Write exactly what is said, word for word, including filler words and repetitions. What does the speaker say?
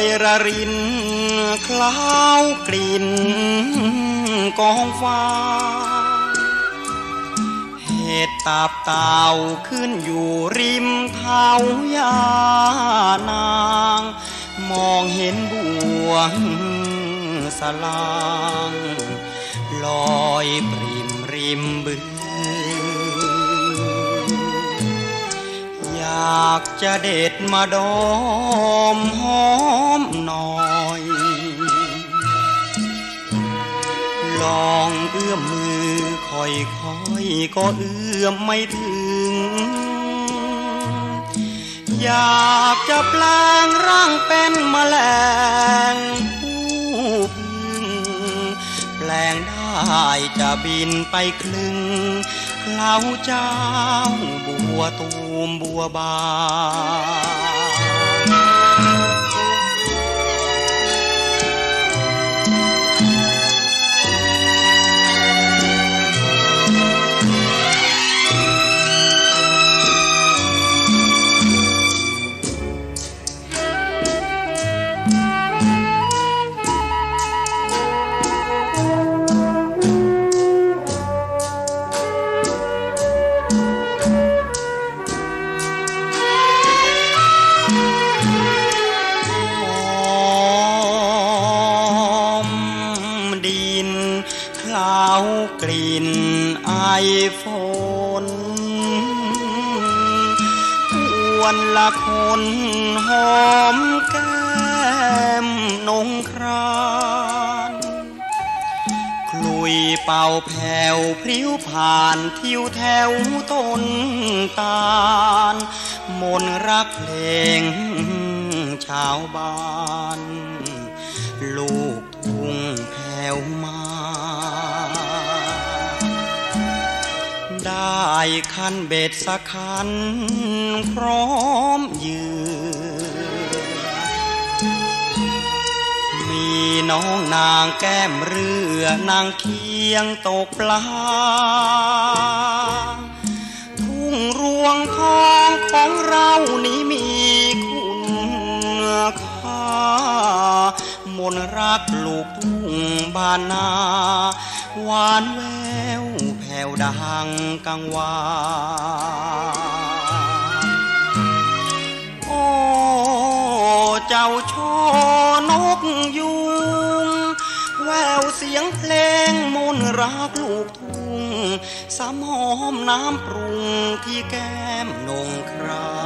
อยระรินคล้าวกลิ่นกองฟ้าเห็ดตาบเต่าขึ้นอยู่ริมเท้ายานางมองเห็นบวงสลางลอยปริมริมบึงอยากจะเด็ดมาดมหอมหน่อยลองเอื้อมมือค่อยๆก็เอื้อมไม่ถึงอยากจะแปลงร่างเป็นแมลงผู้พึ่งแปลงได้จะบินไปคลึงเคล้าเจ้าบัวตูมบัวบานกลิ่นไอฝนวันละคนหอมแก้มนงครานคลุยเป่าแผ่วพริ้วผ่านทิวแถวต้นตาลมนรักเพลงชาวบ้านลูกทุ่งแผ่วมาได้คันเบ็ดสักคันพร้อมยืนมีน้องนางแก้มเรือนางเคียงตกปลาทุ่งรวงทองของเรานี้มีคุณค่ามนรักลูกทุ่งบ้านนาหวานแววแผ่วดังกังวานโอ้เจ้าช่อนกยุงแววเสียงเพลงมนรักลูกทุ่งสามหอมน้ำปรุงที่แก้มนงครา